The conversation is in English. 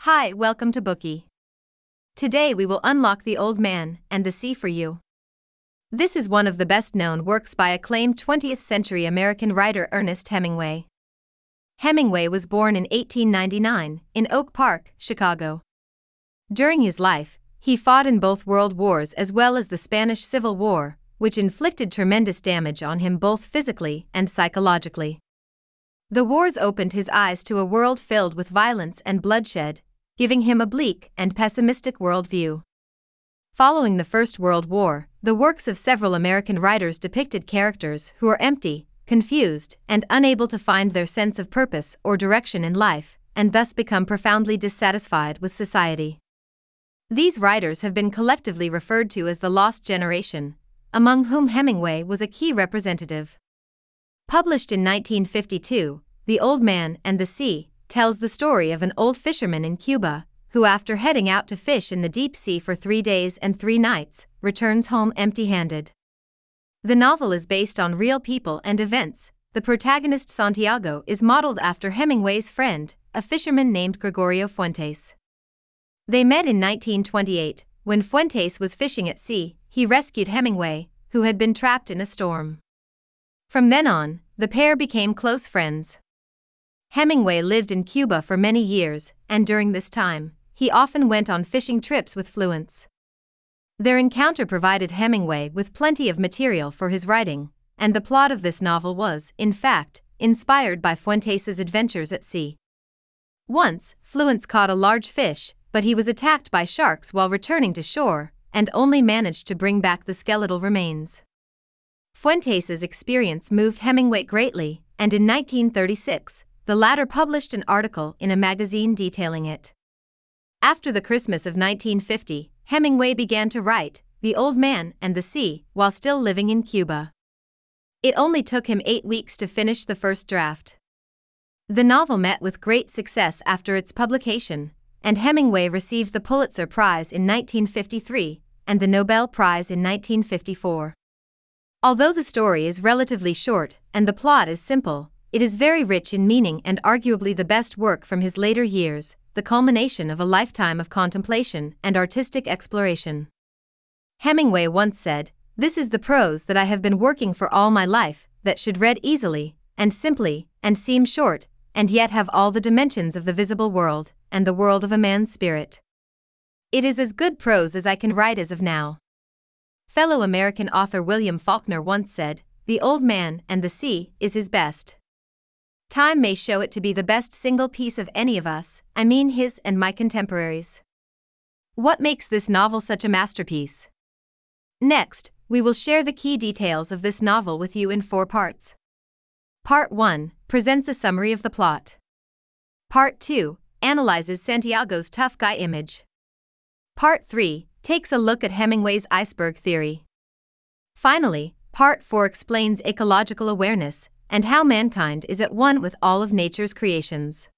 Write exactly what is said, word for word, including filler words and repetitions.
Hi, welcome to Bookie. Today we will unlock The Old Man and the Sea for you. This is one of the best-known works by acclaimed twentieth-century American writer Ernest Hemingway. Hemingway was born in eighteen ninety-nine in Oak Park, Chicago. During his life, he fought in both world wars as well as the Spanish Civil War, which inflicted tremendous damage on him both physically and psychologically. The wars opened his eyes to a world filled with violence and bloodshed, giving him a bleak and pessimistic worldview. Following the First World War, the works of several American writers depicted characters who are empty, confused, and unable to find their sense of purpose or direction in life, and thus become profoundly dissatisfied with society. These writers have been collectively referred to as the Lost Generation, among whom Hemingway was a key representative. Published in nineteen fifty-two, The Old Man and the Sea tells the story of an old fisherman in Cuba who, after heading out to fish in the deep sea for three days and three nights, returns home empty-handed. The novel is based on real people and events. The protagonist Santiago is modeled after Hemingway's friend, a fisherman named Gregorio Fuentes. They met in nineteen twenty-eight, when Fuentes was fishing at sea. He rescued Hemingway, who had been trapped in a storm. From then on, the pair became close friends. Hemingway lived in Cuba for many years, and during this time, he often went on fishing trips with Fuentes. Their encounter provided Hemingway with plenty of material for his writing, and the plot of this novel was, in fact, inspired by Fuentes' adventures at sea. Once, Fuentes caught a large fish, but he was attacked by sharks while returning to shore, and only managed to bring back the skeletal remains. Fuentes' experience moved Hemingway greatly, and in nineteen thirty-six, the latter published an article in a magazine detailing it. After the Christmas of nineteen fifty, Hemingway began to write The Old Man and the Sea while still living in Cuba. It only took him eight weeks to finish the first draft. The novel met with great success after its publication, and Hemingway received the Pulitzer Prize in nineteen fifty-three and the Nobel Prize in nineteen fifty-four. Although the story is relatively short and the plot is simple, it is very rich in meaning and arguably the best work from his later years, the culmination of a lifetime of contemplation and artistic exploration. Hemingway once said, "This is the prose that I have been working for all my life, that should read easily and simply and seem short, and yet have all the dimensions of the visible world and the world of a man's spirit. It is as good prose as I can write as of now." Fellow American author William Faulkner once said, "The Old Man and the Sea is his best. Time may show it to be the best single piece of any of us, I mean his and my contemporaries." What makes this novel such a masterpiece? Next, we will share the key details of this novel with you in four parts. Part one presents a summary of the plot. Part two analyzes Santiago's tough guy image. Part three takes a look at Hemingway's iceberg theory. Finally, Part four explains ecological awareness and how mankind is at one with all of nature's creations.